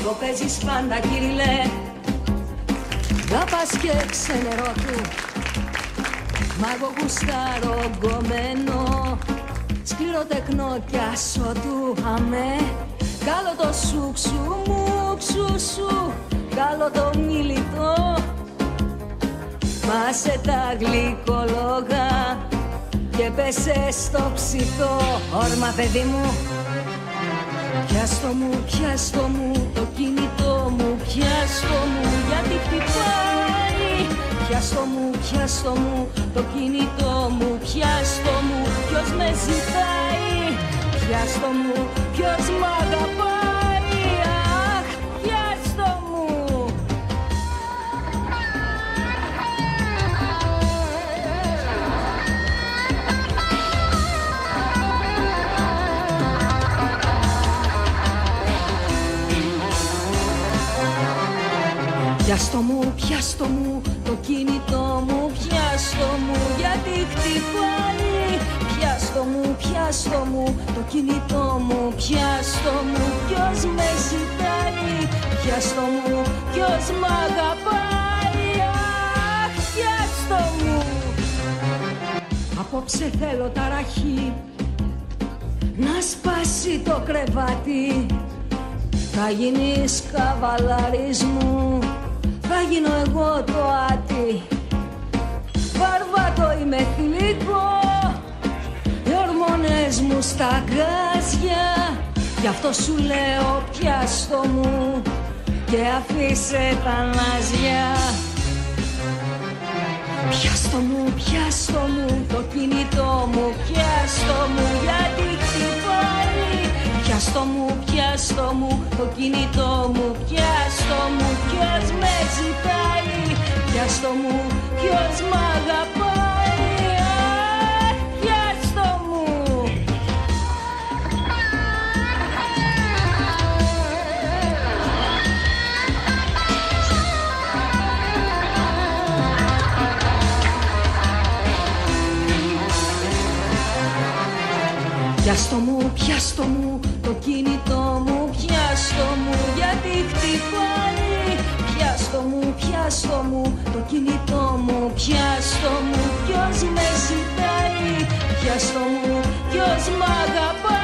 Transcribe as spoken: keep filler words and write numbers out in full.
το παίζεις πάντα κυριλέ. Να πας και ξενερό του, μα εγώ γουστάρω γκομμένο, σκληρό τεκνό κι άσο του αμέ. Κάλω το σούξου μου, ξουσου, κάλω το μιλητό, μάσε τα γλυκολόγα και πέσε στο ψητό. Όρμα παιδί μου, πιάστο μου, πιάστο μου, το κινητό μου, πιάστο μου, γιατί χτυπάει. Πιάστο μου, πιάστο μου, το κινητό μου, πιάστο μου, ποιος με ζητάει. Πιάστο μου, ποιος μ' αγαπάει. Αχ, πιάστο μου. Πιάστο μου, πιάστο μου, το κινητό μου, πιάστο μου, γιατί χτυπάει. Πιάστο μου, πιάστο μου, το κινητό μου, πιάστο μου, ποιος με ζητάει. Πιάστο μου, ποιος μ' αγαπάει. Αχ, πιάστο μου. Απόψε θέλω ταραχή, να σπάσει το κρεβάτι. Θα γίνεις καβαλάρης μου, θα γίνω εγώ το άτι. Βαρβάτο είμαι θηλυκό, οι ορμόνες μου στα γκάζια. Γι' αυτό σου λέω πιάστο μου και αφήσε τα ναζιά. Πιάστο μου, πιάστο μου, το κινητό μου, πιάστο μου, γιατί χτυπάει. Πιάστο μου, πιάστο μου, το κινητό μου, πιάστο μου, ποιος με ζητάει. Πιάστο μου, ποιος μ' αγαπάει. Αχ, πιάστο μου. Πιάστο μου, πιάστο μου, το κινητό μου, πιάστο μου, γιατί χτυπάει. Πιάστο μου, πιάστο μου, το κινητό μου, πιάστο μου, ποιος με ζητάει. Πιάστο μου, ποιος μ' αγαπάει.